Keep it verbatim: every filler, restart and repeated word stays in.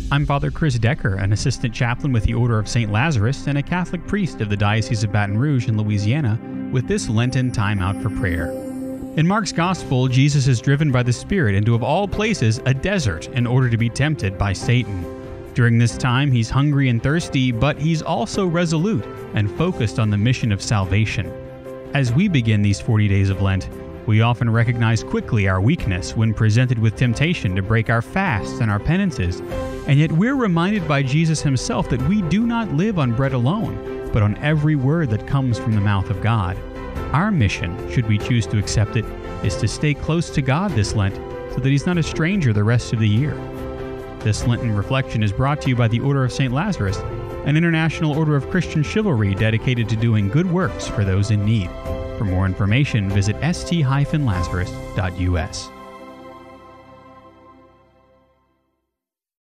I'm Father Chris Decker, an assistant chaplain with the Order of Saint Lazarus and a Catholic priest of the Diocese of Baton Rouge in Louisiana, with this Lenten Time Out for Prayer. In Mark's Gospel, Jesus is driven by the Spirit into, of all places, a desert in order to be tempted by Satan. During this time, he's hungry and thirsty, but he's also resolute and focused on the mission of salvation. As we begin these forty days of Lent, we often recognize quickly our weakness when presented with temptation to break our fasts and our penances, and yet we're reminded by Jesus himself that we do not live on bread alone, but on every word that comes from the mouth of God. Our mission, should we choose to accept it, is to stay close to God this Lent so that he's not a stranger the rest of the year. This Lenten reflection is brought to you by the Order of Saint Lazarus, an international order of Christian chivalry dedicated to doing good works for those in need. For more information, visit s t dash lazarus dot u s.